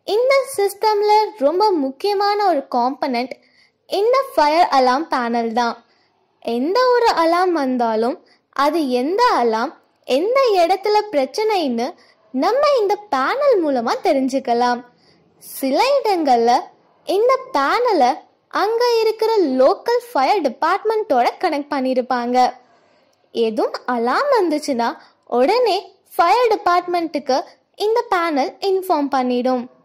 இந்த சிஸ்டம்ல ரொம்ப முக்கியமான ஒரு காம்பனண்ட் இந்த ஃபயர் அலார்ம் பேனல் தான். எந்த ஒரு அலார்ம் வந்தாலும் அது எந்த அலார்ம், எந்த இடத்துல பிரச்சனைன்னு நம்ம இந்த பேனல் மூலமா தெரிஞ்சுக்கலாம். சில இடங்கள்ல இந்த பேனலை அங்க இருக்கிற லோக்கல் ஃபயர் டிபார்ட்மெண்ட்டோட கனெக்ட் பண்ணியிருப்பாங்க. எதுவும் அலார்ம் வந்துச்சுன்னா உடனே ஃபயர் டிபார்ட்மெண்ட்டுக்கு இந்த பேனல் இன்ஃபார்ம் பண்ணிடும்.